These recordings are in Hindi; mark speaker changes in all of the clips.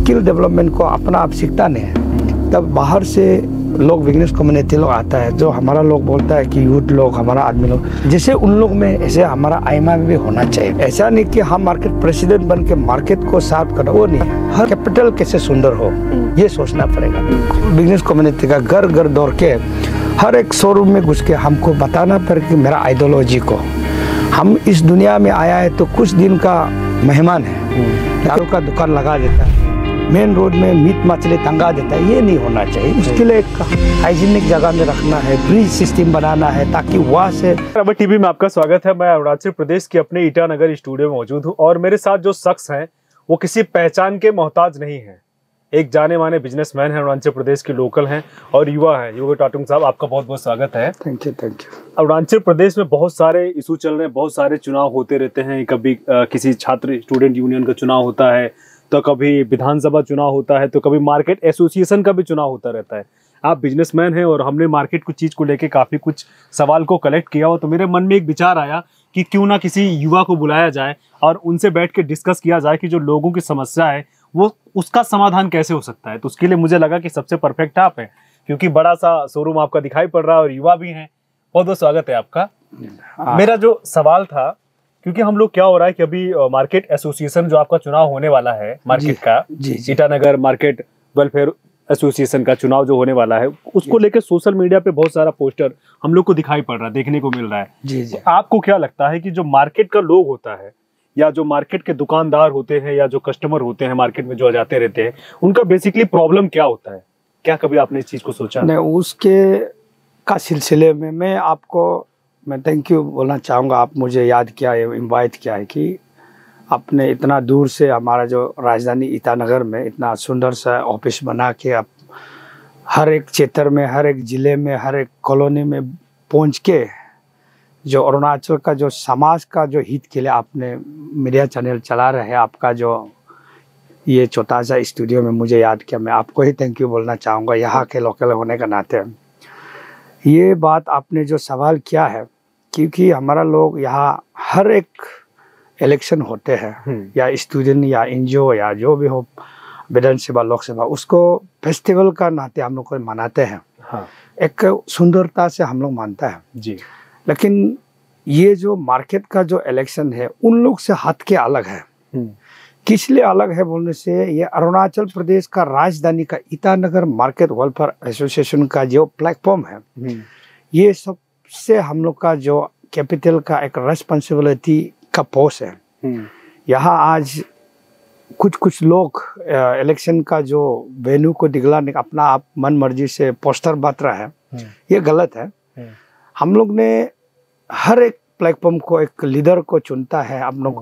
Speaker 1: स्किल डेवलपमेंट को अपना आप सीखता नहीं है, तब बाहर से लोग बिजनेस कम्युनिटी लोग आता है, जो हमारा लोग बोलता है कि यूथ लोग, हमारा आदमी लोग, जैसे उन लोग में ऐसे हमारा आईमा में भी होना चाहिए। ऐसा नहीं कि हम मार्केट प्रेसिडेंट बन के मार्केट को साफ करो, वो नहीं है। हर कैपिटल कैसे सुंदर हो ये सोचना पड़ेगा। बिजनेस कम्युनिटी का घर घर दौड़ के हर एक शोरूम में घुस के हमको बताना पड़ेगा कि मेरा आइडियोलॉजी को, हम इस दुनिया में आया है तो कुछ दिन का मेहमान है, दारू का दुकान लगा देता है, मेन रोड में मीट मछली टंगा देता है, ये नहीं होना चाहिए। उसके लिए एक हाइजीनिक जगह में रखना है, ब्रिज सिस्टम बनाना है, ताकि वहाँ से।
Speaker 2: अब टीवी में आपका स्वागत है। मैं अरुणाचल प्रदेश के अपने ईटानगर स्टूडियो में मौजूद हूँ और मेरे साथ जो शख्स हैं वो किसी पहचान के मोहताज नहीं है। एक जाने माने बिजनेसमैन है, अरुणाचल प्रदेश के लोकल हैं और युवा है। युवा टाटुंग साहब, आपका बहुत बहुत स्वागत है।
Speaker 1: Thank you, thank you.
Speaker 2: Arunachal Pradesh में बहुत सारे इशू चल रहे हैं, बहुत सारे चुनाव होते रहते हैं। कभी किसी छात्र स्टूडेंट यूनियन का चुनाव होता है, तो कभी विधानसभा चुनाव होता है, तो कभी मार्केट एसोसिएशन का भी चुनाव होता रहता है। आप बिजनेसमैन हैं और हमने मार्केट कुछ चीज़ को लेके काफ़ी कुछ सवाल को कलेक्ट किया हो, तो मेरे मन में एक विचार आया कि क्यों ना किसी युवा को बुलाया जाए और उनसे बैठ के डिस्कस किया जाए कि जो लोगों की समस्या है वो उसका समाधान कैसे हो सकता है। तो उसके लिए मुझे लगा कि सबसे परफेक्ट आप हैं, क्योंकि बड़ा सा शोरूम आपका दिखाई पड़ रहा है और युवा भी हैं। बहुत बहुत स्वागत है आपका। मेरा जो सवाल था, क्योंकि हम लोग क्या हो रहा है कि अभी मार्केट एसोसिएशन जो आपका चुनाव होने वाला है मार्केट का, ईटानगर मार्केट वेलफेयर एसोसिएशन का चुनाव जो होने वाला है, उसको लेकर सोशल मीडिया पे बहुत सारा पोस्टर हम लोग को दिखाई पड़ रहा है, देखने को मिल रहा है।
Speaker 1: जी जी।
Speaker 2: तो आपको क्या लगता है कि जो मार्केट का लोग होता है या जो मार्केट के दुकानदार होते हैं या जो कस्टमर होते हैं मार्केट में जो जाते रहते हैं, उनका बेसिकली प्रॉब्लम क्या होता है? क्या कभी आपने इस चीज को सोचा?
Speaker 1: नहीं, उसके का सिलसिले में मैं थैंक यू बोलना चाहूँगा। आप मुझे याद किया है, इनवाइट किया है कि आपने इतना दूर से हमारा जो राजधानी ईटानगर में इतना सुंदर सा ऑफिस बना के आप हर एक क्षेत्र में, हर एक ज़िले में, हर एक कॉलोनी में पहुंच के जो अरुणाचल का जो समाज का जो हित के लिए आपने मीडिया चैनल चला रहे हैं, आपका जो ये छोटा सा स्टूडियो में मुझे याद किया, मैं आपको ही थैंक यू बोलना चाहूँगा यहाँ के लोकल होने का नाते। ये बात आपने जो सवाल किया है, क्योंकि हमारा लोग यहाँ हर एक इलेक्शन होते हैं या स्टूडेंट या एनजीओ या जो भी हो, विधानसभा लोकसभा, उसको फेस्टिवल का नाते हम लोग को मनाते हैं।
Speaker 2: हाँ।
Speaker 1: एक सुंदरता से हम लोग मानता है
Speaker 2: जी।
Speaker 1: लेकिन ये जो मार्केट का जो इलेक्शन है उन लोग से हट के अलग है। किस लिए अलग है बोलने से, ये अरुणाचल प्रदेश का राजधानी का ईटानगर मार्केट वेलफेयर एसोसिएशन का जो प्लेटफॉर्म है, ये सबसे हम लोग का जो कैपिटल का एक रेस्पॉन्सिबिलिटी का पोस्ट है। यहाँ आज कुछ लोग इलेक्शन का जो वेन्यू को दिखलाने का अपना आप मन मर्जी से पोस्टर बांट रहा है, ये गलत है। हम लोग ने हर एक प्लेटफॉर्म को एक लीडर को चुनता है,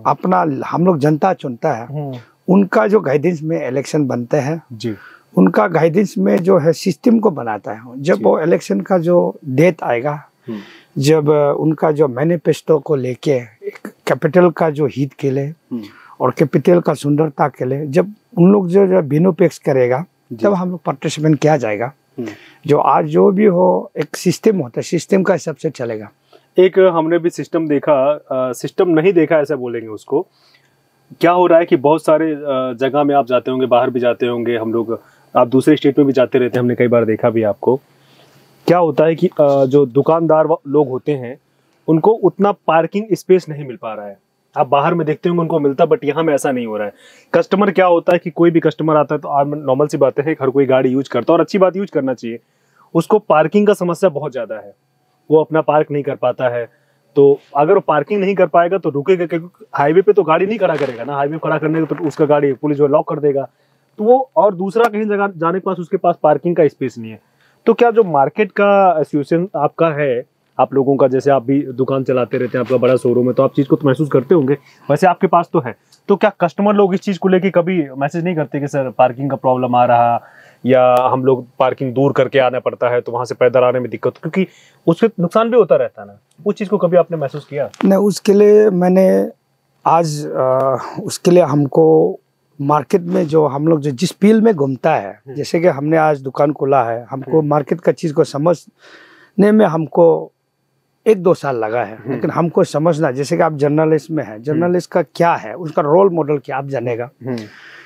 Speaker 1: हम लोग जनता चुनता है। उनका जो गाइडेंस में इलेक्शन बनते हैं जी, उनका गाइडेंस में जो है सिस्टम को बनाता है। जब वो इलेक्शन का जो डेट आएगा, जब उनका जो मैनिफेस्टो को लेके एक कैपिटल का जो हित के लिए और कैपिटल का सुंदरता के लिए जब उन लोग जो बिनु पेश करेगा, तब हम लोग पार्टिसिपेंट किया जाएगा। जो आज जो भी हो एक सिस्टम होता है, सिस्टम का हिसाब से चलेगा।
Speaker 2: एक हमने भी सिस्टम देखा, सिस्टम नहीं देखा ऐसा बोलेंगे उसको। क्या हो रहा है कि बहुत सारे जगह में आप जाते होंगे, बाहर भी जाते होंगे, हम लोग आप दूसरे स्टेट में भी जाते रहते हैं, हमने कई बार देखा भी आपको। क्या होता है कि जो दुकानदार लोग होते हैं उनको उतना पार्किंग स्पेस नहीं मिल पा रहा है। आप बाहर में देखते होंगे उनको मिलता, बट यहाँ में ऐसा नहीं हो रहा है। कस्टमर क्या होता है कि कोई भी कस्टमर आता है तो नॉर्मल सी बात है, हर कोई गाड़ी यूज करता है और अच्छी बात यूज करना चाहिए। उसको पार्किंग का समस्या बहुत ज़्यादा है, वो अपना पार्क नहीं कर पाता है। तो अगर वो पार्किंग नहीं कर पाएगा तो रुकेगा, क्योंकि हाईवे पे तो गाड़ी नहीं खड़ा करेगा ना। हाईवे खड़ा करने तो उसका गाड़ी पुलिस जो लॉक कर देगा, तो वो और दूसरा कहीं जगह जाने के पास उसके पास पार्किंग का स्पेस नहीं है। तो क्या जो मार्केट का एसोसिएशन आपका है, आप लोगों का, जैसे आप भी दुकान चलाते रहते हैं, आपका बड़ा शोरूम है, तो आप चीज़ को तो महसूस करते होंगे, वैसे आपके पास तो है, तो क्या कस्टमर लोग इस चीज़ को लेके कभी मैसेज नहीं करते कि सर पार्किंग का प्रॉब्लम आ रहा, या हम लोग पार्किंग दूर करके आना पड़ता है तो वहाँ से पैदल आने में दिक्कत, क्योंकि उससे नुकसान भी होता रहता है ना? उस चीज़ को कभी आपने महसूस किया?
Speaker 1: नहीं, उसके लिए मैंने आज उसके लिए हमको मार्केट में जो हम लोग जो जिस फील्ड में घूमता है, जैसे कि हमने आज दुकान खोला है, हमको मार्केट का चीज़ को समझने में हमको 1-2 साल लगा है। लेकिन हमको समझना, जैसे कि आप जर्नलिस्ट में हैं, जर्नलिस्ट का क्या है, उसका रोल मॉडल क्या आप जानेगा।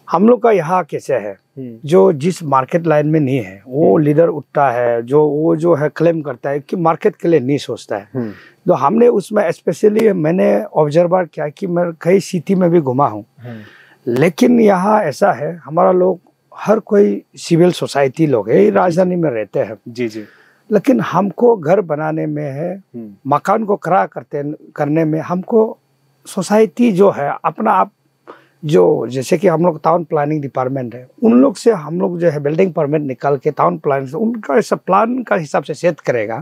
Speaker 1: हम लोग का यहाँ कैसे है, जो जिस मार्केट लाइन में नहीं है वो लीडर उठता है, जो है क्लेम करता है कि मार्केट के लिए नहीं सोचता है। तो हमने उसमें स्पेशली मैंने ऑब्जर्वर किया कि मैं कई सिटी में भी घुमा हूँ, लेकिन यहाँ ऐसा है हमारा लोग हर कोई सिविल सोसाइटी लोग है, राजधानी में रहते हैं
Speaker 2: जी जी, लेकिन
Speaker 1: हमको घर बनाने में है, मकान को खड़ा करने में हमको सोसाइटी जो है अपना आप जो जैसे कि हम लोग टाउन प्लानिंग डिपार्टमेंट है, उन लोग से हम लोग जो है बिल्डिंग परमिट निकाल के टाउन प्लान से उनका ऐसा प्लान का हिसाब से सेट करेगा।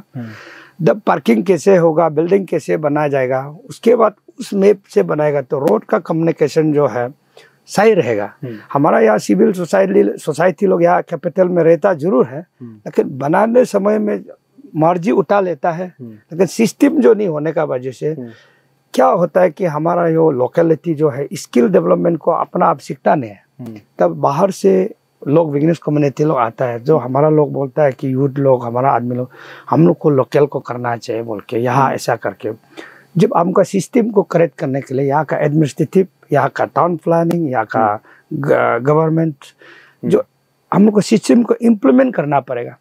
Speaker 1: जब पार्किंग कैसे होगा, बिल्डिंग कैसे बनाया जाएगा, उसके बाद उस मैप से बनाएगा तो रोड का कम्युनिकेशन जो है सही रहेगा। हमारा यहाँ सिविल सोसाइटी लोग यहाँ कैपिटल में रहता जरूर है, लेकिन बनाने समय में मर्जी उठा लेता है, लेकिन सिस्टम जो नहीं होने का वजह से क्या होता है कि हमारा जो लोकेलिटी जो है स्किल डेवलपमेंट को अपना आप सीखता नहीं है। तब बाहर से लोग बिजनेस कम्युनिटी लोग आता है, जो हमारा लोग बोलता है कि यूथ लोग, हमारा आदमी लोग, हम लोग को लोकल को करना चाहिए बोल के यहाँ ऐसा करके जब हमका सिस्टम को करेक्ट करने के लिए यहाँ का एडमिनिस्ट्रेटिव, यहाँ का टाउन प्लानिंग, यहाँ का गवर्नमेंट जो हम लोग को सिस्टम को इम्प्लीमेंट करना पड़ेगा,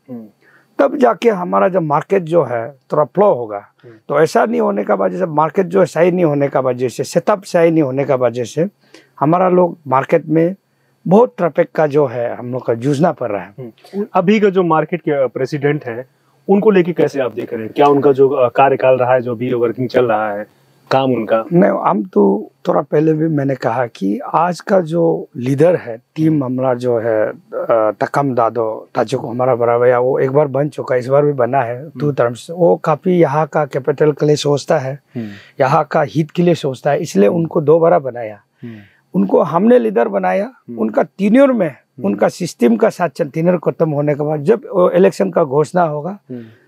Speaker 1: तब जाके हमारा जब मार्केट जो है थोड़ा फ्लो होगा। तो ऐसा नहीं होने का वजह से मार्केट जो सही नहीं होने का वजह से, सेटअप सही नहीं होने का वजह से हमारा लोग मार्केट में बहुत ट्रैफिक का जो है हम लोग का जूझना पड़ रहा है।
Speaker 2: अभी का जो मार्केट के प्रेसिडेंट है उनको लेके कैसे आप देख रहे हैं, क्या उनका जो कार्यकाल रहा है, जो भी वर्किंग चल रहा है काम उनका?
Speaker 1: नहीं, हम तो थोड़ा पहले भी मैंने कहा कि आज का जो लीडर है टीम हमारा जो है तकम दादो ताजो को हमारा बड़ा भैया, वो एक बार बन चुका है, इस बार भी बना है 2 टर्म्स। वो काफी यहाँ का कैपिटल के लिए सोचता है, यहाँ का हित के लिए सोचता है, इसलिए उनको 2 बार बनाया। उनको हमने लीडर बनाया, उनका टीन्योर में उनका सिस्टम का साथ टीन्योर खत्म होने के बाद जब इलेक्शन का घोषणा होगा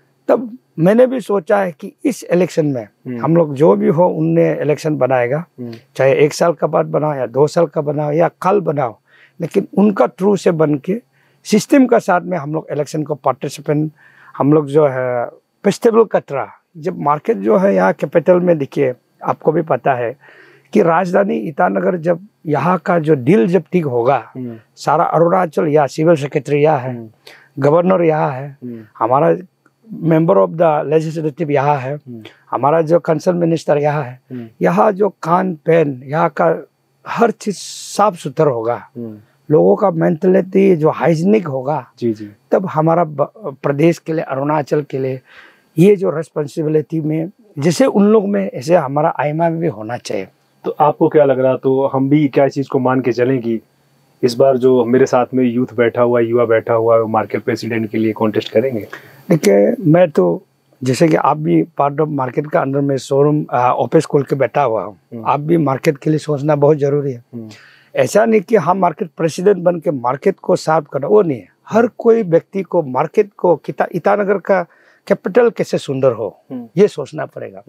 Speaker 1: तब मैंने भी सोचा है कि इस इलेक्शन में हम लोग जो भी हो उनने इलेक्शन बनाएगा, चाहे 1 साल का बाद बनाओ या 2 साल का बनाओ या कल बनाओ, लेकिन उनका थ्रू से बन के सिस्टम का साथ में हम लोग इलेक्शन को पार्टिसिपेंट हम लोग जो है फेस्टिवल का तरह। जब मार्केट जो है यहाँ कैपिटल में देखिए, आपको भी पता है कि राजधानी ईटानगर जब यहाँ का जो डील जब ठीक होगा, सारा अरुणाचल या सिविल सेक्रेटरी यहाँ है, गवर्नर यहाँ है, हमारा मेंबर ऑफ द लेजिस्लेटिव यहाँ है, हमारा जो कंसर्न मिनिस्टर यहाँ है, यहाँ जो खान पैन यहाँ का हर चीज साफ सुथरा होगा, लोगों का मेंटलिटी जो हाइजीनिक होगा,
Speaker 2: जी जी,
Speaker 1: तब हमारा प्रदेश के लिए, अरुणाचल के लिए ये जो रेस्पॉन्सिबिलिटी में जैसे उन लोग में ऐसे हमारा आइमा में भी होना चाहिए।
Speaker 2: तो आपको क्या लग रहा, तो हम भी क्या चीज को मान के चलें कि इस बार जो मेरे साथ में यूथ बैठा हुआ, युवा बैठा हुआ, मार्केट प्रेसिडेंट के लिए कॉन्टेस्ट करेंगे?
Speaker 1: देखिए, मैं तो जैसे कि आप भी पार्ट ऑफ मार्केट का अंदर में शोरूम ऑफिस खोल के बैठा हुआ हूँ, आप भी मार्केट के लिए सोचना बहुत जरूरी है। ऐसा नहीं कि हम मार्केट प्रेसिडेंट बन के मार्केट को साफ करना, वो नहीं है। हर कोई व्यक्ति को मार्केट को ईटानगर का कैपिटल कैसे सुंदर हो ये सोचना पड़ेगा।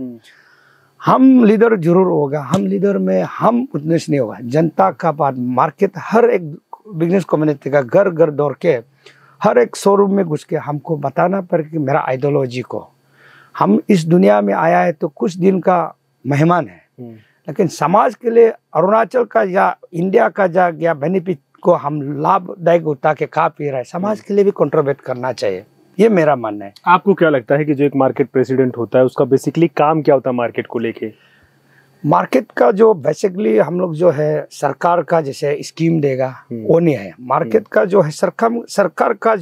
Speaker 1: हम लीडर जरूर होगा, हम लीडर में हम उतने से नहीं होगा, जनता का बात, मार्केट हर एक बिजनेस कम्युनिटी का घर घर दौड़ के हर एक शोरूम में घुस के हमको बताना पड़ेगा कि मेरा आइडियोलॉजी को, हम इस दुनिया में आया है तो कुछ दिन का मेहमान है, लेकिन समाज के लिए अरुणाचल का या इंडिया का या बेनिफिट को हम लाभदायक उठा के खा पी रहे हैं, समाज के लिए भी कंट्रीब्यूट करना चाहिए, ये मेरा मानना है।
Speaker 2: आपको क्या लगता है कि जो एक मार्केट प्रेसिडेंट होता है उसका बेसिकली काम क्या होता है मार्केट को लेके?
Speaker 1: मार्केट का जो बेसिकली हम लोग जो है सरकार का जैसे स्कीम देगा वो नहीं है। मार्केट का जो है सरकार का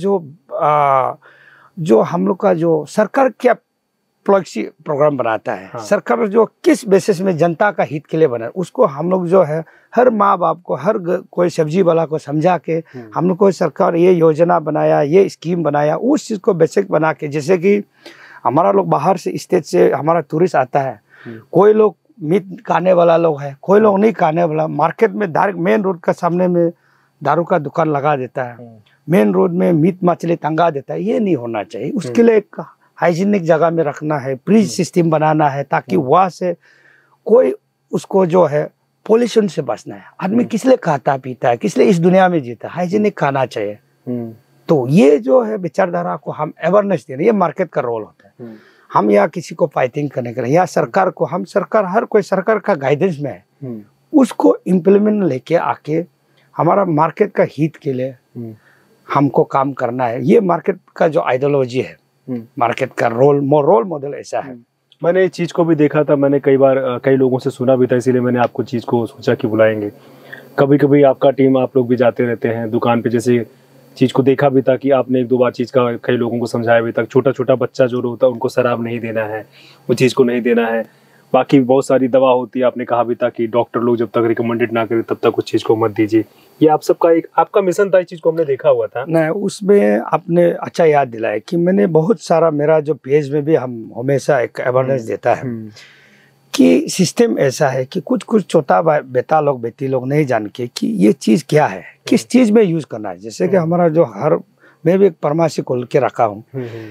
Speaker 1: जो हम लोग का जो सरकार क्या पॉलिसी प्रोग्राम बनाता है, हाँ। सरकार जो किस बेसिस में जनता का हित के लिए बना, उसको हम लोग जो है हर माँ बाप को, हर कोई सब्जी वाला को समझा के हम लोग को सरकार ये योजना बनाया, ये स्कीम बनाया, उस चीज़ को बेसिक बना के, जैसे कि हमारा लोग बाहर से स्टेट से हमारा टूरिस्ट आता है, कोई लोग मीट खाने वाला लोग है, कोई लोग नहीं खाने वाला, मार्केट में डायरेक्ट मेन रोड का सामने में दारू का दुकान लगा देता है, मेन रोड में मीट मछली टंगा देता है, ये नहीं होना चाहिए। उसके लिए एक हाइजीनिक जगह में रखना है, ब्रिज सिस्टम बनाना है, ताकि वहाँ से कोई उसको जो है पोल्यूशन से बचना है। आदमी किस लिए खाता पीता है, किस लिए इस दुनिया में जीता है, हाइजीनिक खाना चाहिए। तो ये जो है विचारधारा को हम अवेयरनेस देना, ये मार्केट का रोल होता है। हम यहाँ किसी को फाइटिंग करने के लिए या सरकार को, हम सरकार हर कोई सरकार का गाइडेंस में है, उसको इम्प्लीमेंट लेके आके हमारा मार्केट का हित के लिए हमको काम करना है। ये मार्केट का जो आइडियोलॉजी है, मार्केट का रोल मॉडल ऐसा है।
Speaker 2: मैंने इस चीज़ को भी देखा था, मैंने कई बार कई लोगों से सुना भी था, इसीलिए मैंने आपको चीज़ को सोचा कि बुलाएंगे। कभी कभी आपका टीम, आप लोग भी जाते रहते हैं दुकान पे, जैसे चीज़ को देखा भी था कि आपने 1-2 बार चीज़ का कई लोगों को समझाया भी था। छोटा छोटा बच्चा जो होता है उनको शराब नहीं देना है, वो चीज़ को नहीं देना है। बाकी बहुत सारी दवा होती है, आपने कहा भी था कि डॉक्टर लोग जब तक रिकमेंडेड ना करें तब तक उस चीज़ को मत दीजिए। ये आप सबका एक आपका मिशन था, इस चीज़ को हमने देखा हुआ था।
Speaker 1: नहीं, उसमें आपने अच्छा याद दिलाया कि मैंने बहुत सारा, मेरा जो पेज में भी हम हमेशा एक अवेयरनेस देता है कि सिस्टम ऐसा है कि कुछ छोटा बेटा लोग बेटी लोग नहीं जान के कि ये चीज़ क्या है, किस चीज़ में यूज़ करना है। जैसे कि हमारा जो मैं भी एक फार्मेसी खोल के रखा हूँ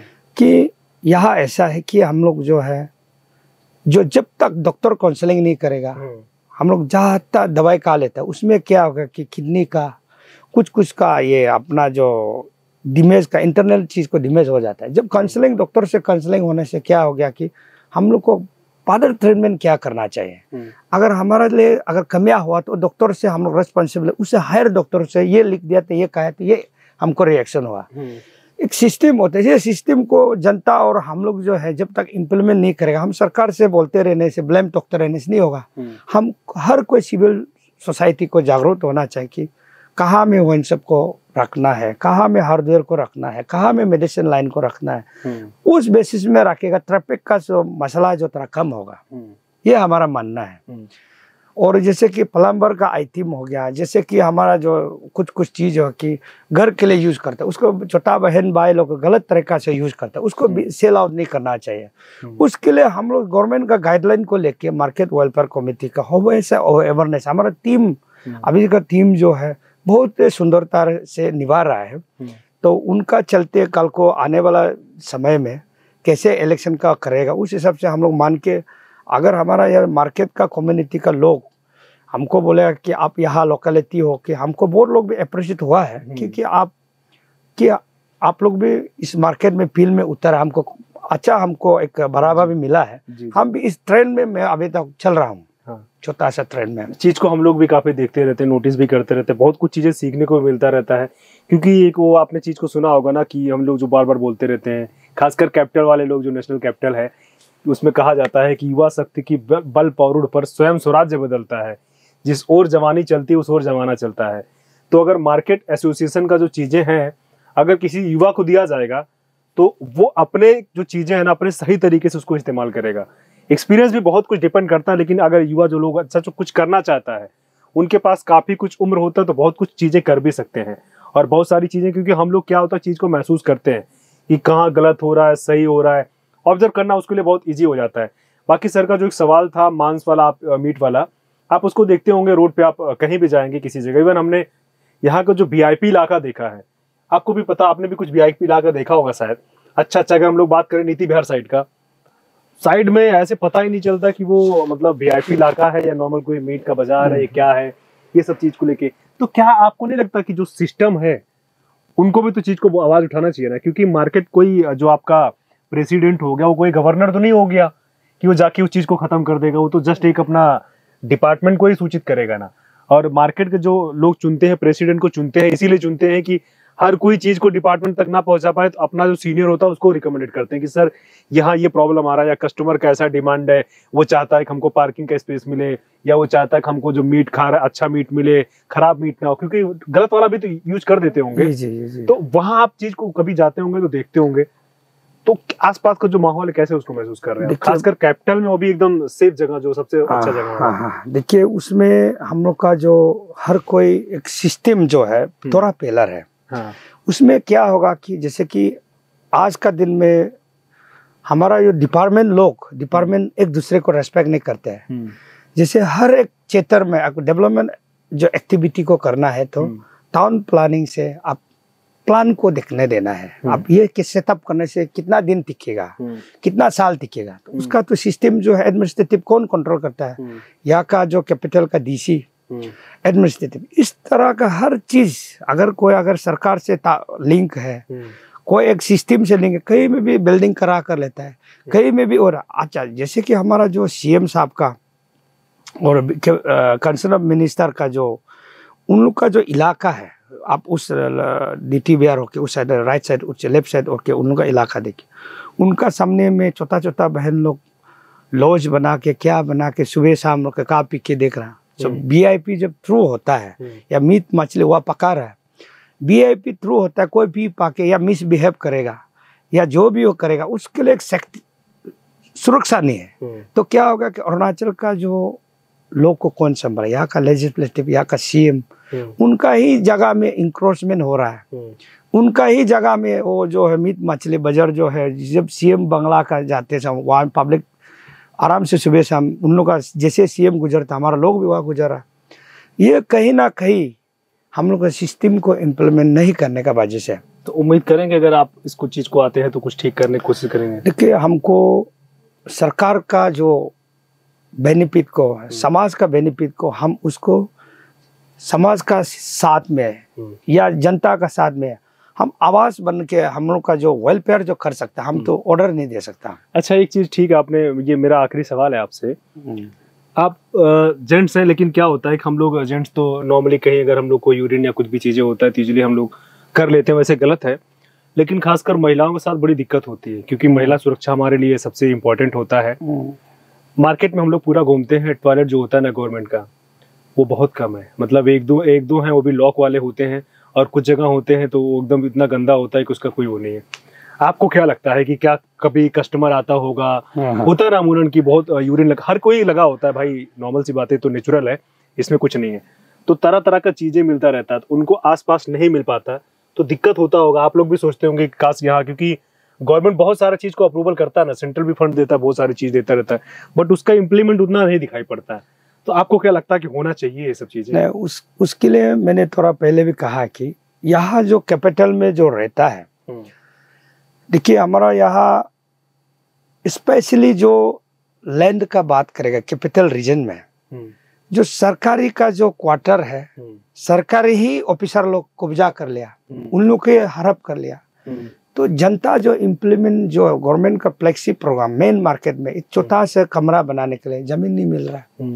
Speaker 1: कि यहाँ ऐसा है कि हम लोग जो है, जो जब तक डॉक्टर काउंसलिंग नहीं करेगा, हम लोग जहाँ तक दवाई खा लेते हैं, उसमें क्या होगा कि किडनी का कुछ का ये अपना जो डिमेज का इंटरनल चीज़ को डिमेज हो जाता है। जब काउंसलिंग, डॉक्टर से काउंसलिंग होने से क्या हो गया कि हम लोग को फर्दर ट्रीटमेंट क्या करना चाहिए। अगर हमारे लिए अगर कमियां हुआ तो डॉक्टर से हम लोग रेस्पॉन्सिबल, उससे हायर डॉक्टर से ये लिख दिया तो ये कहा तो ये हमको रिएक्शन हुआ। एक सिस्टम होता है, ये सिस्टम को जनता और हम लोग जो है जब तक इम्प्लीमेंट नहीं करेगा, हम सरकार से बोलते रहने से, ब्लेम टोकते रहने से नहीं होगा। हम हर कोई सिविल सोसाइटी को जागरूक होना चाहिए कि कहाँ में वो इन सबको रखना है, कहाँ में हार्डवेयर को रखना है, कहाँ में मेडिसिन लाइन को रखना है। उस बेसिस में रखेगा, ट्रैफिक का जो मसला जो थोड़ा कम होगा, ये हमारा मानना है। और जैसे कि प्लम्बर का आइटम हो गया, जैसे कि हमारा जो कुछ चीज़ हो कि घर के लिए यूज़ करता है, उसको छोटा बहन भाई लोग गलत तरीका से यूज़ करता है, उसको भी सेल आउट नहीं करना चाहिए। उसके लिए हम लोग गवर्नमेंट का गाइडलाइन को लेके मार्केट वेलफेयर कमेटी का हो ऐसा अवेयरनेस, हमारा टीम अभी का टीम जो है बहुत सुंदरता से निभा रहा है। तो उनका चलते कल को आने वाला समय में कैसे इलेक्शन का करेगा, उस हिसाब से हम लोग मान के, अगर हमारा यह मार्केट का कम्युनिटी का लोग हमको बोलेगा कि आप यहाँ लोकेलिटी हो, कि हमको बहुत लोग भी अप्रिशिएट हुआ है क्योंकि आप लोग भी इस मार्केट में फील्ड में उतर, हमको अच्छा, हमको एक बढ़ावा भी मिला है। हम भी इस ट्रेंड में मैं अभी तक चल रहा हूँ, छोटा सा ट्रेंड में।
Speaker 2: चीज़ को हम लोग भी काफ़ी देखते रहते हैं, नोटिस भी करते रहते हैं, बहुत कुछ चीज़ें सीखने को मिलता रहता है। क्योंकि एक वो आपने चीज़ को सुना होगा ना कि हम लोग जो बार बार बोलते रहते हैं, खासकर कैपिटल वाले लोग, जो नेशनल कैपिटल है, उसमें कहा जाता है कि युवा शक्ति की बल पौरुड़ पर स्वयं स्वराज्य बदलता है, जिस ओर जवानी चलती है उस ओर जमाना चलता है। तो अगर मार्केट एसोसिएशन का जो चीज़ें हैं अगर किसी युवा को दिया जाएगा तो वो अपने जो चीज़ें हैं ना अपने सही तरीके से उसको इस्तेमाल करेगा। एक्सपीरियंस भी बहुत कुछ डिपेंड करता है, लेकिन अगर युवा जो लोग अच्छा जो कुछ करना चाहता है, उनके पास काफ़ी कुछ उम्र होता है तो बहुत कुछ चीज़ें कर भी सकते हैं। और बहुत सारी चीज़ें, क्योंकि हम लोग क्या होता है चीज़ को महसूस करते हैं कि कहाँ गलत हो रहा है, सही हो रहा है, ऑब्जर्व करना उसके लिए बहुत ईजी हो जाता है। बाकी सर का जो एक सवाल था मांस वाला, आप मीट वाला, आप उसको देखते होंगे रोड पे, आप कहीं भी जाएंगे किसी जगह, इवन हमने यहाँ का जो वीआईपी इलाका देखा है, आपको भी पता, आपने भी कुछ वीआईपी इलाका देखा होगा शायद। अच्छा, अगर हम लोग बात करें नीति बिहार साइड का, साइड में ऐसे पता ही नहीं चलता कि वो मतलब वीआईपी इलाका है या नॉर्मल कोई मीट का बाजार है, क्या है, ये सब चीज को लेके। तो क्या आपको नहीं लगता कि जो सिस्टम है उनको भी तो चीज को आवाज उठाना चाहिए ना? क्योंकि मार्केट, कोई जो आपका प्रेसिडेंट हो गया वो कोई गवर्नर तो नहीं हो गया कि वो जाके उस चीज को खत्म कर देगा, वो तो जस्ट एक अपना डिपार्टमेंट को ही सूचित करेगा ना। और मार्केट के जो लोग चुनते हैं, प्रेसिडेंट को चुनते हैं, इसीलिए चुनते हैं कि हर कोई चीज को डिपार्टमेंट तक ना पहुंचा पाए तो अपना जो सीनियर होता है उसको रिकमेंडेड करते हैं कि सर यहाँ ये प्रॉब्लम आ रहा है, या कस्टमर का ऐसा डिमांड है, वो चाहता है कि हमको पार्किंग का स्पेस मिले, या वो चाहता है कि हमको जो मीट खा रहा है अच्छा मीट मिले, खराब मीट ना हो, क्योंकि गलत वाला भी तो यूज कर देते होंगे।
Speaker 1: जी।
Speaker 2: तो वहां आप चीज को कभी जाते होंगे तो देखते होंगे, तो आसपास का जो माहौल है कैसे उसको महसूस कर रहे हैं? खासकर कैपिटल में वो भी एकदम सेफ जगह, जो सबसे अच्छा जगह है।
Speaker 1: देखिए, उसमें हम लोग का जो हर कोई एक सिस्टम जो है थोड़ा पिलर है। उसमें क्या होगा कि जैसे कि आज का दिन में हमारा जो डिपार्टमेंट एक दूसरे को रेस्पेक्ट नहीं करते हैं। जैसे हर एक क्षेत्र में डेवलपमेंट जो एक्टिविटी को करना है तो टाउन प्लानिंग से आप प्लान को देखने देना है। आप ये सेटअप करने से कितना दिन टिकेगा, कितना साल टिकेगा, तो उसका तो सिस्टम जो है एडमिनिस्ट्रेटिव कौन कंट्रोल करता है? यहाँ का जो कैपिटल का डीसी, एडमिनिस्ट्रेटिव, इस तरह का हर चीज अगर सरकार से लिंक है, कोई एक सिस्टम से लिंक है, कहीं में भी बिल्डिंग करा कर लेता है, कहीं में भी। और अच्छा, जैसे कि हमारा जो सीएम साहब का और कंसर्न मिनिस्टर का जो उन लोग का जो इलाका है, आप उस DTBR होके उस साइड राइट साइड उस लेफ्ट साइड होके उन लोग का इलाका देखिए, उनका सामने में छोटा छोटा बहन लोग लॉज बना के क्या बना के सुबह शाम लोग का पी के देख रहा है। जब VIP जब थ्रू होता है या मीट मछली हुआ पका रहा है, VIP थ्रू होता है, कोई पी पाके या मिसबिहेव करेगा या जो भी वो करेगा उसके लिए एक सुरक्षा नहीं है। तो क्या होगा कि अरुणाचल का जो लोग को कौन संभाले, यहाँ का लेजिस्लेटिव, यहाँ का CM, उनका ही जगह में इंक्रोचमेंट हो रहा है, उनका ही जगह में वो जो है मीट मछली बाजार जो है, जब CM बंगला का जाते समय वहाँ पब्लिक आराम से सुबह शाम उन लोग का जैसे CM गुजरता हमारा लोग भी वहाँ गुजरा। ये कहीं ना कहीं हम लोग का सिस्टम को इम्प्लीमेंट नहीं करने का वजह से।
Speaker 2: तो उम्मीद करेंगे अगर आप इसको चीज को आते हैं तो कुछ ठीक करने की कोशिश करेंगे।
Speaker 1: देखिए, हमको सरकार का जो बेनिफिट को, समाज का बेनिफिट को, हम उसको समाज का साथ में या जनता का साथ में हम आवाज बन के हम लोग का जो वेलफेयर जो कर सकता है, हम तो ऑर्डर नहीं दे सकता।
Speaker 2: अच्छा, एक चीज ठीक है आपने, ये मेरा आखिरी सवाल है आपसे। आप जेंट्स हैं, लेकिन क्या होता है कि हम लोग जेंट्स तो नॉर्मली कहीं अगर हम लोग को यूरिन या कुछ भी चीजें होता है तो यूजुअली हम लोग कर लेते हैं, वैसे गलत है, लेकिन खासकर महिलाओं के साथ बड़ी दिक्कत होती है क्योंकि महिला सुरक्षा हमारे लिए सबसे इम्पोर्टेंट होता है। मार्केट में हम लोग पूरा घूमते हैं, टॉयलेट जो होता है ना गवर्नमेंट का, वो बहुत कम है, मतलब एक दो हैं, वो भी लॉक वाले होते हैं, और कुछ जगह होते हैं तो वो एकदम इतना गंदा होता है कि उसका कोई वो नहीं है। आपको क्या लगता है कि क्या कभी कस्टमर आता होगा, होता है ना अमूमन की बहुत यूरिन हर कोई लगा होता है भाई, नॉर्मल सी बात है, तो नेचुरल है, इसमें कुछ नहीं है, तो तरह तरह का चीजें मिलता रहता है, तो उनको आसपास नहीं मिल पाता तो दिक्कत होता होगा। आप लोग भी सोचते होंगे काश यहाँ, क्योंकि गवर्नमेंट बहुत सारा चीज को अप्रूवल करता है ना, सेंट्रल भी फंड देता है, बहुत सारी चीज देता रहता है, बट उसका इम्प्लीमेंट उतना नहीं दिखाई पड़ता है। तो आपको क्या लगता है कि होना चाहिए ये सब चीजें?
Speaker 1: उसके लिए मैंने थोड़ा पहले भी कहा कि यहाँ जो कैपिटल में जो रहता है, देखिए हमारा यहाँ स्पेशली जो लैंड का बात करेगा कैपिटल रीजन में, जो सरकारी का जो क्वार्टर है, सरकारी ही ऑफिसर लोग कब्जा कर लिया, उन लोग के हड़प कर लिया। तो जनता जो इम्प्लीमेंट जो गवर्नमेंट का फ्लेक्सी प्रोग्राम मेन मार्केट में एक छोटा सा कमरा बनाने के लिए जमीन नहीं मिल रहा है।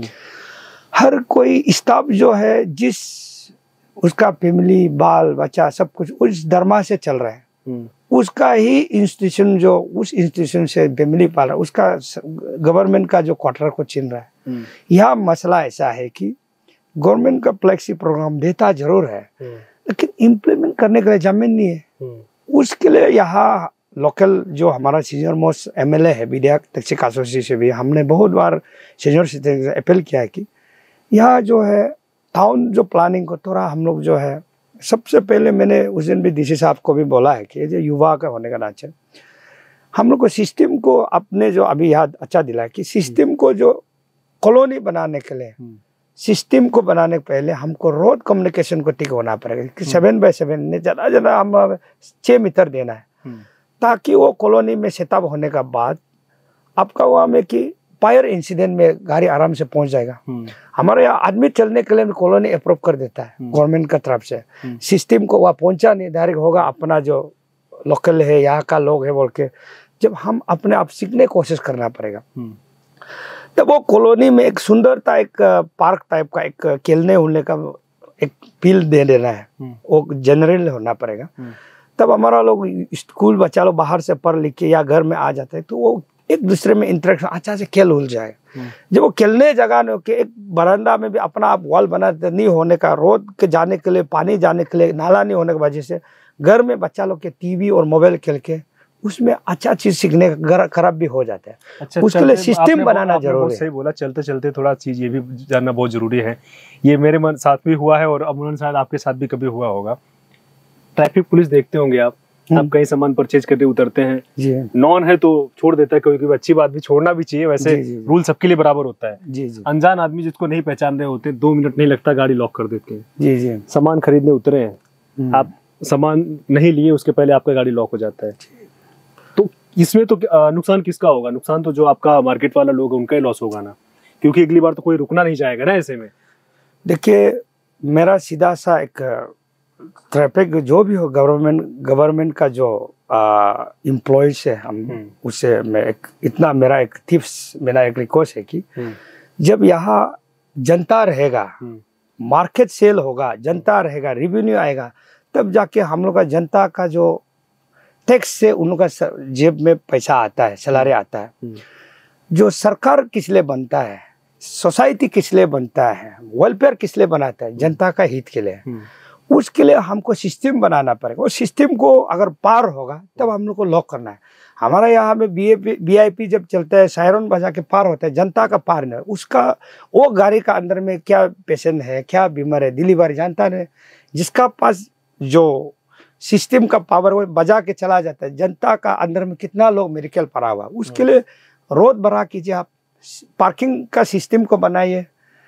Speaker 1: हर कोई स्टाफ जो है, जिस उसका फैमिली बाल बच्चा सब कुछ उस दरमा से चल रहा है, उसका ही इंस्टीट्यूशन जो उस इंस्टीट्यूशन से फैमिली पाल रहा है, उसका गवर्नमेंट का जो क्वार्टर को छीन रहा है। यह मसला ऐसा है कि गवर्नमेंट का फ्लेक्सी प्रोग्राम देता जरूर है, लेकिन इम्प्लीमेंट करने के लिए जमीन नहीं है। उसके लिए यहाँ लोकल जो हमारा सीनियर मोस्ट MLA है विधायक तक्षी कासोसी से भी हमने बहुत बार सीनियर सिटीजन से अपील किया है कि यहाँ जो है टाउन जो प्लानिंग को थोड़ा हम लोग जो है, सबसे पहले मैंने उस दिन भी DC साहब को भी बोला है कि जो युवा का होने का नाच है, हम लोग को सिस्टम को अपने जो अभी याद अच्छा दिला कि सिस्टम को जो कॉलोनी बनाने के लिए, सिस्टम को बनाने के पहले हमको रोड कम्युनिकेशन को ठीक होना पड़ेगा कि 7x7 ने ज़्यादा हम 6 मीटर देना है, ताकि वो कॉलोनी में सेटअप होने का बाद आपका वहाँ में कि फायर इंसिडेंट में गाड़ी आराम से पहुंच जाएगा। हमारे यहाँ आदमी चलने के लिए कॉलोनी अप्रूव कर देता है गवर्नमेंट का तरफ से, सिस्टम को वहाँ पहुंचा नहीं, डायरेक्ट होगा अपना जो लोकल है यहाँ का लोग है बोल के, जब हम अपने आप सीखने की कोशिश करना पड़ेगा। तब वो कॉलोनी में एक सुंदरता, एक पार्क टाइप का, एक खेलने उलने का एक फील्ड दे देना है, वो जनरल होना पड़ेगा। तब हमारा लोग स्कूल बच्चा लोग बाहर से पढ़ लिख के या घर में आ जाते हैं तो वो एक दूसरे में इंटरेक्शन अच्छा से खेल उल जाए। जब वो खेलने जगह ने के एक बरामदा में भी अपना आप वॉल बना नहीं होने का, रोड के जाने के लिए, पानी जाने के लिए नाला नहीं होने की वजह से घर में बच्चा लोग के टीवी और मोबाइल खेल के उसमें अच्छा चीज सीखने का खराब भी हो जाता है। अच्छा, उसके लिए सिस्टम बनाना जरूरी है।
Speaker 2: सही बोला, चलते चलते थोड़ा चीज ये भी जानना बहुत जरूरी है। ये मेरे मन साथ भी हुआ है और अमूमन शायद आपके साथ भी कभी हुआ होगा। ट्रैफिक पुलिस देखते होंगे आप कहीं सामान परचेज करके उतरते हैं, नॉन है तो छोड़ देता है, कोई अच्छी बात भी छोड़ना भी चाहिए, वैसे रूल सबके लिए बराबर होता है। अनजान आदमी जिसको नहीं पहचान रहे होते 2 मिनट नहीं लगता गाड़ी लॉक कर देते हैं। सामान खरीदने उतरे हैं, आप सामान नहीं लिए उसके पहले आपका गाड़ी लॉक हो जाता है। तो इसमें तो नुकसान किसका होगा? नुकसान तो जो आपका मार्केट वाला लोग उनका ही लॉस होगा ना, क्योंकि अगली बार तो कोई रुकना नहीं चाहेगा ना ऐसे में।
Speaker 1: देखिए, मेरा सीधा सा एक ट्रैफिक जो भी हो, गवर्नमेंट का जो एम्प्लॉयज है, हम उससे मैं एक इतना मेरा एक टिप्स, मेरा एक रिक्वेस्ट है कि जब यहाँ जनता रहेगा, मार्केट सेल होगा, जनता रहेगा, रेवेन्यू आएगा, तब जाके हम लोग का जनता का जो टैक्स से उन लोग का जेब में पैसा आता है, सैलरी आता है। जो सरकार किस लिए बनता है, सोसाइटी किस लिए बनता है, वेलफेयर किस लिए बनाता है, जनता का हित के लिए। उसके लिए हमको सिस्टम बनाना पड़ेगा। उस सिस्टम को अगर पार होगा तब हम लोग को लॉक करना है। हमारा यहाँ में VIP जब चलता है, सायरन बजा के पार होता है, जनता का पार नहीं, उसका वो गाड़ी का अंदर में क्या पेशेंट है, क्या बीमार है, डिलीवरी जानता नहीं। जिसका पास जो सिस्टम का पावर वो बजा के चला जाता है, जनता का अंदर में कितना लोग मेडिकल पड़ा हुआ, उसके लिए रोड बना कीजिए, आप पार्किंग का सिस्टम को बनाइए।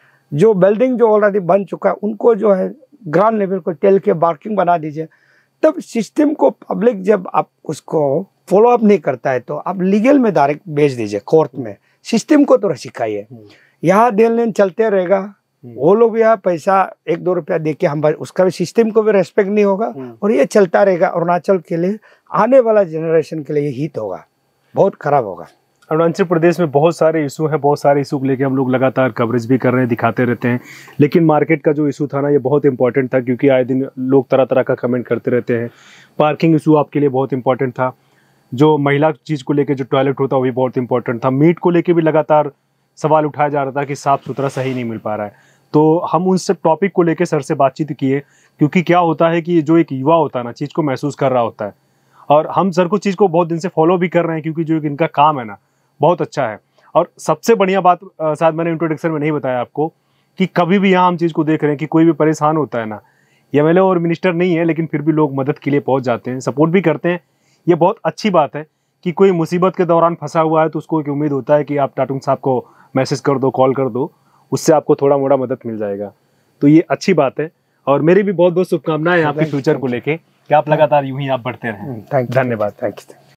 Speaker 1: जो बिल्डिंग जो ऑलरेडी बन चुका है उनको जो है ग्राउंड लेवल को टेल के पार्किंग बना दीजिए। तब सिस्टम को पब्लिक जब आप उसको फॉलो अप नहीं करता है तो आप लीगल में डायरेक्ट भेज दीजिए कोर्ट में। सिस्टम को तो सिखाइए। यहाँ देन लेन चलते रहेगा, वो लोग यहाँ पैसा 1-2 रुपया दे के हम उसका भी सिस्टम को भी रेस्पेक्ट नहीं होगा और ये चलता रहेगा। अरुणाचल के लिए आने वाला जनरेशन के लिए हित होगा, बहुत खराब होगा।
Speaker 2: अरुणाचल प्रदेश में बहुत सारे इशू हैं, बहुत सारे इशू को लेके हम लोग लगातार कवरेज भी कर रहे हैं, दिखाते रहते हैं। लेकिन मार्केट का जो इशू था ना, ये बहुत इंपॉर्टेंट था, क्योंकि आए दिन लोग तरह तरह का कमेंट करते रहते हैं। पार्किंग इशू आपके लिए बहुत इंपॉर्टेंट था। जो महिला चीज़ को लेके जो टॉयलेट होता है वो भी बहुत इंपॉर्टेंट था। मीट को लेके भी लगातार सवाल उठाया जा रहा था कि साफ़ सुथरा सही नहीं मिल पा रहा है। तो हम उन सब टॉपिक को लेके सर से बातचीत किए, क्योंकि क्या होता है कि जो एक युवा होता है ना, चीज़ को महसूस कर रहा होता है, और हम सर को चीज़ को बहुत दिन से फॉलो भी कर रहे हैं, क्योंकि जो इनका काम है ना बहुत अच्छा है। और सबसे बढ़िया बात शायद मैंने इंट्रोडक्शन में नहीं बताया आपको, कि कभी भी यहाँ हम चीज़ को देख रहे हैं कि कोई भी परेशान होता है ना, MLA और मिनिस्टर नहीं है, लेकिन फिर भी लोग मदद के लिए पहुँच जाते हैं, सपोर्ट भी करते हैं। ये बहुत अच्छी बात है कि कोई मुसीबत के दौरान फंसा हुआ है तो उसको एक उम्मीद होता है कि आप टाटुंग साहब को मैसेज कर दो, कॉल कर दो, उससे आपको थोड़ा मोड़ा मदद मिल जाएगा। तो ये अच्छी बात है। और मेरी भी बहुत बहुत शुभकामनाएं आपके फ्यूचर को लेके, कि आप लगातार यूं ही आप बढ़ते रहें।
Speaker 1: धन्यवाद। Thank you.